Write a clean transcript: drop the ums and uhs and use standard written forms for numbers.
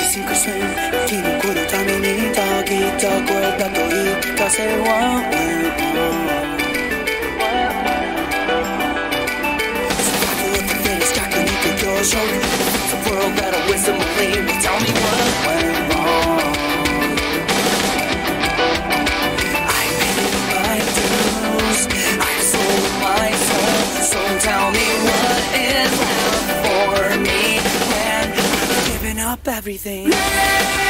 sink or swim 生き残るためにたぎった声だと言い聞かせは Show the world that a wisdom will lead will tell me what went wrong. I paid my dues, I sold my soul. So tell me what is left for me when I've given up everything.